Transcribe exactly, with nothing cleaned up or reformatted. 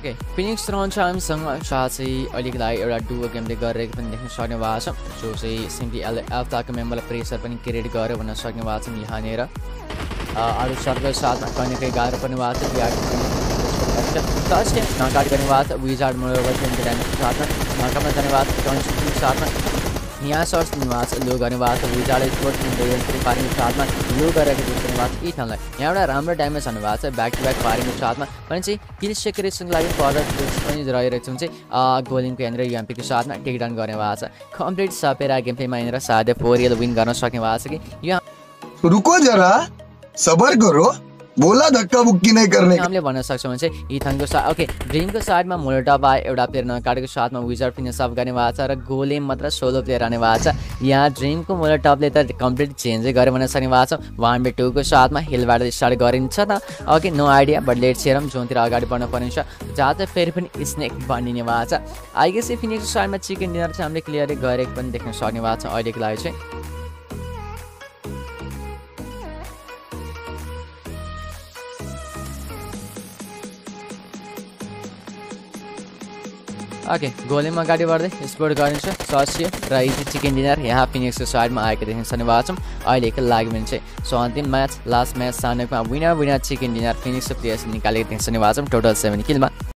okay Phoenix रहन्छ हामीसँग चाहिँ अहिलेको लागि एउटा डुओ गेमले गरिरहेको पनि देख्न सक्ने भएको छ जो चाहिँ सिम्पली यसले एल्फाको मेम्बरलाई प्रेसर पनि क्रिएट गर्यो भन्न सक्ने भएको छ यहाँनिर अरू सर्कल साथमा कहीँ न कहीँ गाह्रो पर्ने भएको छ फर्स्ट नकआउट गर्ने भएको छ विजार्ड मोडोभर ड्यामेजको साथमा नकआउटमा जाने भएको छ टन्सको साथमा यहाँ सर्च दिनुभएको छ लो गर्ने भएको छ विजार्ड स्पोर्ट्स पारिङको साथमा लो गरेको देख्ने भएको छ इथनलाई यहाँ एउटा राम्रो ड्यामेज हुनुभएको छ ब्याक टु ब्याक पारिङको साथमा भने चाहिँ किल सेक्रेसनको लागि फर्दर पनि रहिरहेको छ चाहिँ गोलिङको यहाँनिर युएमपीको साथमा टेक डाउन गर्ने भएको छ कम्प्लिट सपेरा गेम प्लेमा यहाँनिर साथै फोर एल विन गर्न सक्ने भएको छ कि यहाँ रुको जरा सबर करो बोला धक्का बुक्की नहीं करने हामीले भन्न सक्छौँ भने चाहिँ इथनको साथ ओके ड्रिमको साइडमा मोल्टोभ आयो एउटा प्लेयर नकाटेको साथमा विजार्ड फिनिस अफ गर्ने भएको छ र गोलेम मात्र सोलो प्लेयर आउने भएको छ यहाँ ड्रिमको मोल्टोभले त कम्प्लिट चेन्जै गर्यो भन्न सक्ने भएको छ वान बे टूको साथमा हिलबाट स्टार्ट गरिन्छ त okay no idea but let सेरम जोनतिर अगाडि बढ्न पर्नेछ जहाँ चाहिँ फेरि पनि स्नेक बनिने भएको छ आइगेसी फिनिक्सको साइडमा चिकन डिनर चाहिँ हामीले क्लियरै गरेको पनि देख्न सक्ने भएको छ अहिलेको लागि चाहिँ ओके गोलेम अगाडि बढ्दै स्पोर्ट गरिन्छ ससियो र इजी चिकन डिनर यहाँ फिनिक्सको साइडमा आएको देख्न सक्ने भएको छौँ अहिलेको लागि भने चाहिँ सो अन्तिम म्याच लास्ट म्याच सानोमा विनर विनर चिकन डिनर फिनिक्सको प्लेयर्स निकालेको देख्न सक्ने भएको छौँ टोटल सेभेन किलमा